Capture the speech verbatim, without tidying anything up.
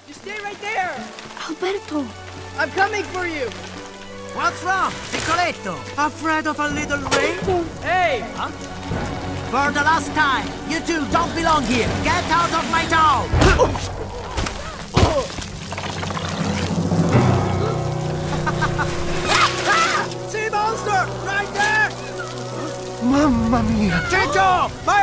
Just stay right there! Alberto! I'm coming for you! What's wrong, Piccoletto? Afraid of a little rain? Hey! Huh? For the last time, you two don't belong here. Get out of my town! Sea monster! Right there! Mamma mia! Ciccio! My